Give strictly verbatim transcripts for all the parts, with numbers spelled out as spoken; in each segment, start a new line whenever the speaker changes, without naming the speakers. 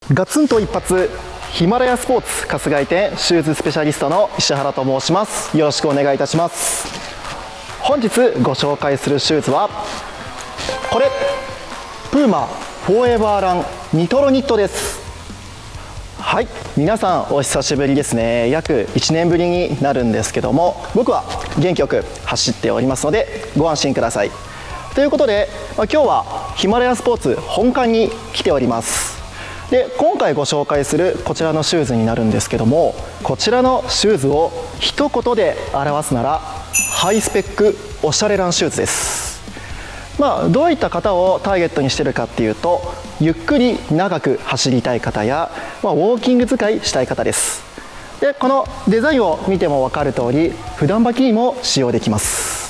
ガツンと一発ヒマラヤスポーツ春日井店シューズスペシャリストの石原と申します。よろしくお願いいたします。本日ご紹介するシューズはこれ、プーマフォーエバーランニトロニットです。はい、皆さんお久しぶりですね。約いちねんぶりになるんですけども、僕は元気よく走っておりますのでご安心ください。ということで、まあ、今日はヒマラヤスポーツ本館に来ております。で、今回ご紹介するこちらのシューズになるんですけども、こちらのシューズを一言で表すならハイスペックおしゃれランシューズです。まあ、どういった方をターゲットにしているかっていうと、ゆっくり長く走りたい方や、まあ、ウォーキング使いしたい方です。で、このデザインを見ても分かる通り、普段履きにも使用できます。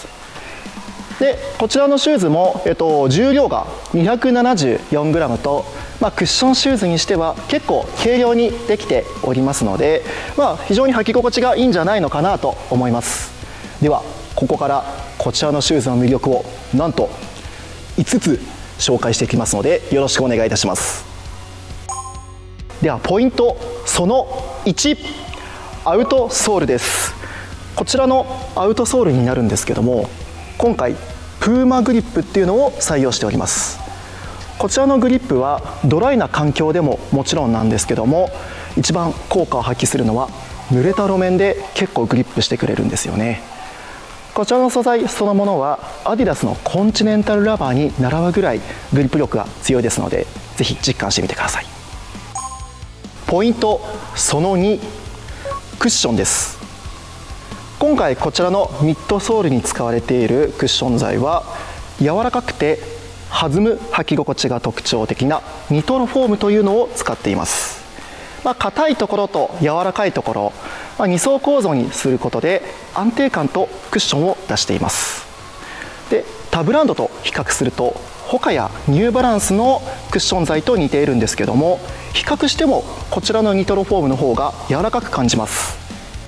で、こちらのシューズも、えっと、重量が にひゃくななじゅうよんグラム と、まあ、クッションシューズにしては結構軽量にできておりますので、まあ、非常に履き心地がいいんじゃないのかなと思います。ではここからこちらのシューズの魅力をなんといつつ紹介していきますので、よろしくお願いいたします。ではポイントそのいち、アウトソールです。こちらのアウトソールになるんですけども、今回プーマグリップっていうのを採用しております。こちらのグリップはドライな環境でももちろんなんですけども、一番効果を発揮するのは濡れた路面で結構グリップしてくれるんですよね。こちらの素材そのものはアディダスのコンチネンタルラバーに習うぐらいグリップ力が強いですので、ぜひ実感してみてください。ポイントそのに、クッションです。今回こちらのミッドソールに使われているクッション材は柔らかくて弾む履き心地が特徴的なニトロフォームというのを使っています。まあ、硬いところと柔らかいところ、まあ、に層構造にすることで安定感とクッションを出しています。で、他ブランドと比較するとホカやニューバランスのクッション材と似ているんですけども、比較してもこちらのニトロフォームの方が柔らかく感じます。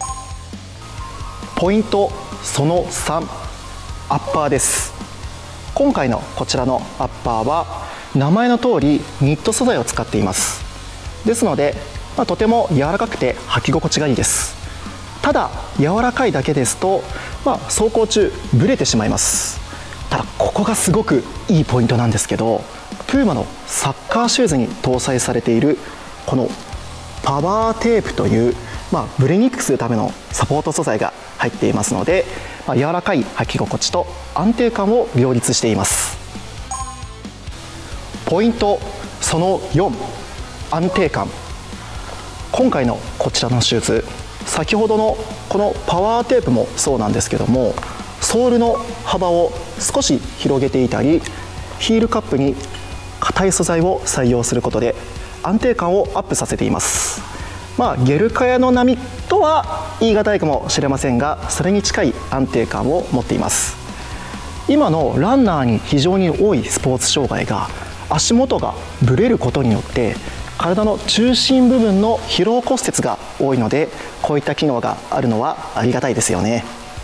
ポイントそのさん、アッパーです。今回のこちらのアッパーは名前の通りニット素材を使っています。ですので、まあ、とても柔らかくて履き心地がいいです。ただ柔らかいだけですと、まあ、走行中ブレてしまいます。ただここがすごくいいポイントなんですけど、プーマのサッカーシューズに搭載されているこのパワーテープという、まあ、ブレにくくするためのサポート素材が入っていますので、まあ、柔らかい履き心地と安定感を両立しています。ポイントそのよん、安定感。今回のこちらのシューズ、先ほどのこのパワーテープもそうなんですけども、ソールの幅を少し広げていたり、ヒールカップに硬い素材を採用することで安定感をアップさせています。まあ、ゲルカヤの波とは言い難いかもしれませんが、それに近い安定感を持っています。今のランナーに非常に多いスポーツ障害が、足元がブレることによって体の中心部分の疲労骨折が多いので、こういった機能があるのはありがたいですよね。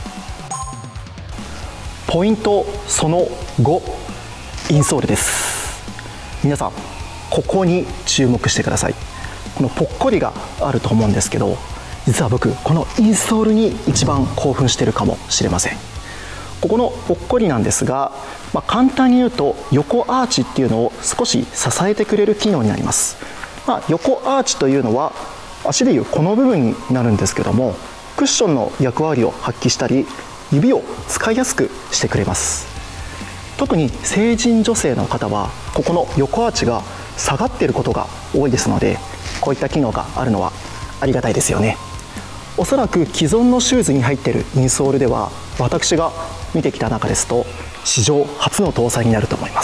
ポイントそのご、インソールです。皆さんここに注目してください。このぽっこりがあると思うんですけど、実は僕このインソールに一番興奮しているかもしれません。ここのぽっこりなんですが、まあ、簡単に言うと横アーチっていうのを少し支えてくれる機能になります。まあ、横アーチというのは足でいうこの部分になるんですけども、クッションの役割を発揮したり指を使いやすくしてくれます。特に成人女性の方はここの横アーチが下がっていることが多いですので、こういった機能があるのはありがたいですよね。おそらく既存のシューズに入っているインソールでは、私が見てきた中ですと史上初の搭載になると思います。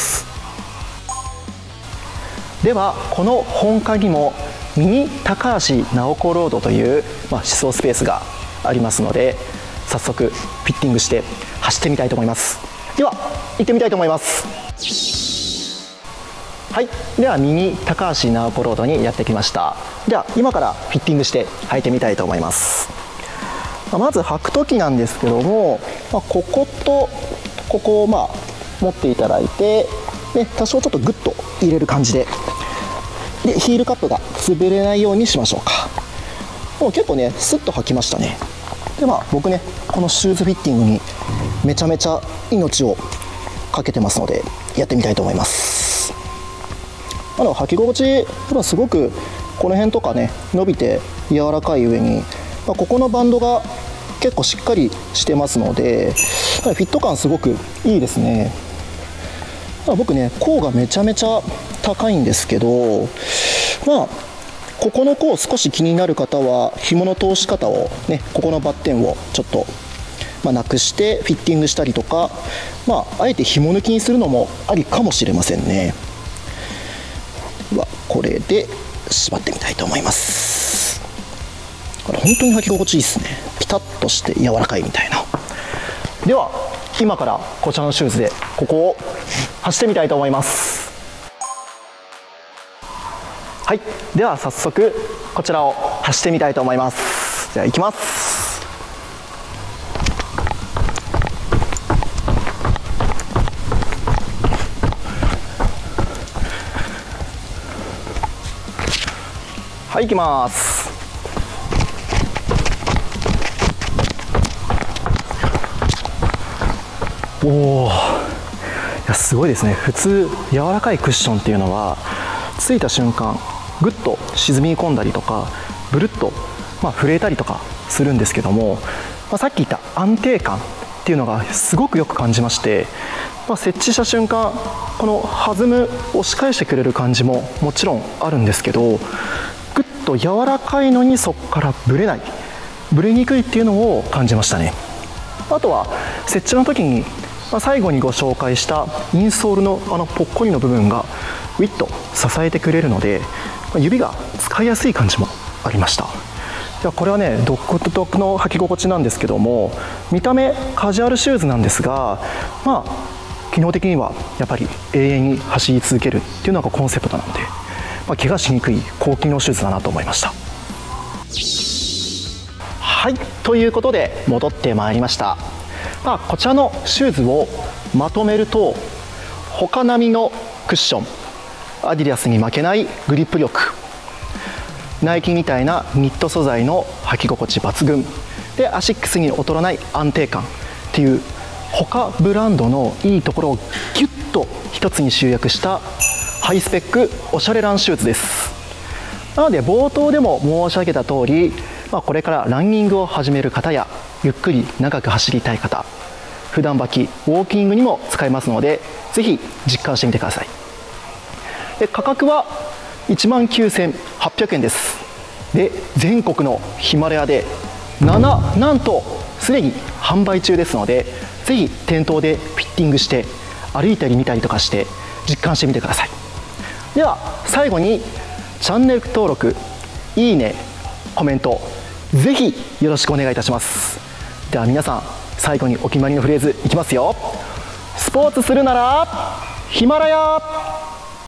ではこの本館にもミニ高橋直子ロードという、まあ、試走スペースがありますので、早速フィッティングして走ってみたいと思います。では行ってみたいと思います。はい、ではミニ高橋直子ロードにやってきました。では今からフィッティングして履いてみたいと思います。まず履く時なんですけども、まあ、こことここをまあ持っていただいて、ね、多少ちょっとグッと入れる感じででヒールカップが潰れないようにしましょうか。もう結構ねスッと履きましたね。でまあ僕ねこのシューズフィッティングにめちゃめちゃ命をかけてますのでやってみたいと思います。あの履き心地はすごくこの辺とかね伸びて柔らかい上に、まあ、ここのバンドが結構しっかりしてますのでフィット感すごくいいですね。僕ね甲がめちゃめちゃ高いんですけど、まあここの甲少し気になる方は紐の通し方をねここのバッテンをちょっと、まあ、なくしてフィッティングしたりとか、まあ、あえて紐抜きにするのもありかもしれませんね。ではこれで縛ってみたいと思います。これ本当に履き心地いいですね。ピタッとして柔らかいみたいな。では今からこちらのシューズでここを走ってみたいと思います。はい、では早速こちらを走ってみたいと思います。じゃあ行きます。はい、行きます。おお、いやすごいですね。普通柔らかいクッションっていうのはついた瞬間ぐっと沈み込んだりとかブルッと、まあ、震えたりとかするんですけども、まあ、さっき言った安定感っていうのがすごくよく感じまして、まあ、設置した瞬間この弾む押し返してくれる感じももちろんあるんですけど、ぐっと柔らかいのにそこからブレない、ブレにくいっていうのを感じましたね。あとは設置の時に、まあ、最後にご紹介したインソールのあのぽっこりの部分がウィッと支えてくれるので指が使いやすい感じもありました。ではこれはね独特の履き心地なんですけども、見た目カジュアルシューズなんですが、まあ機能的にはやっぱり永遠に走り続けるっていうのがコンセプトなので、まあ、怪我しにくい高機能シューズだなと思いました。はい、ということで戻ってまいりました。まあ、こちらのシューズをまとめると、他並みのクッション、アディダスに負けないグリップ力、ナイキみたいなニット素材の履き心地抜群で、アシックスに劣らない安定感っていう他ブランドのいいところをギュッと一つに集約したハイスペックおしゃれランシューズです。なので冒頭でも申し上げた通り、まあ、これからランニングを始める方やゆっくり長く走りたい方、普段履きウォーキングにも使えますので、ぜひ実感してみてください。で価格はいちまんきゅうせんはっぴゃくえんです。で全国のヒマラヤでなななんとすでに販売中ですので、ぜひ店頭でフィッティングして歩いたり見たりとかして実感してみてください。では最後にチャンネル登録、いいね、コメントぜひよろしくお願いいたします。では皆さん最後にお決まりのフレーズいきますよ。スポーツするならヒマラヤ。